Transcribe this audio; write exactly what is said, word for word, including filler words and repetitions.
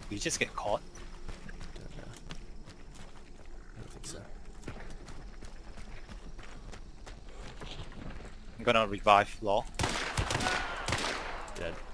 We just get caught. Don't know. I don't think so. I'm gonna revive Law. Dead.